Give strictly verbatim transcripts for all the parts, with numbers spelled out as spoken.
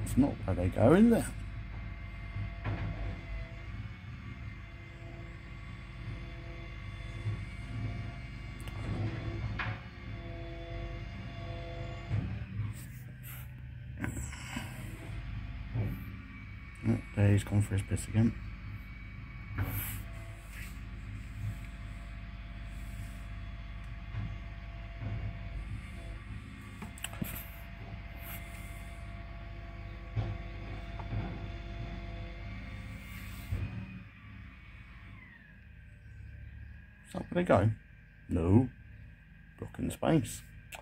It's not where they go, is it? Oh, there he's gone for his piss again. Is that where they go? No. Blocking space.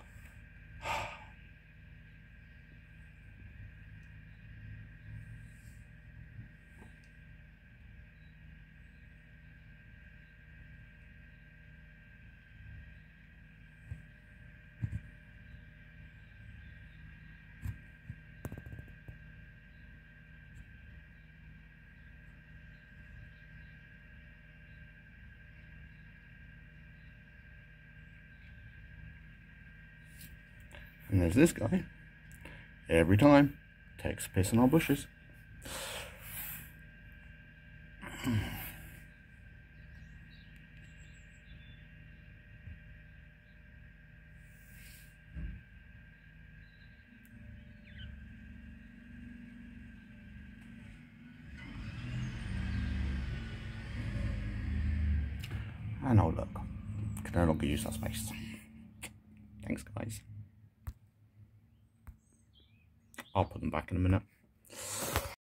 And there's this guy. Every time takes a piss in our bushes. And oh look, can no longer use that space. Thanks guys. I'll put them back in a minute.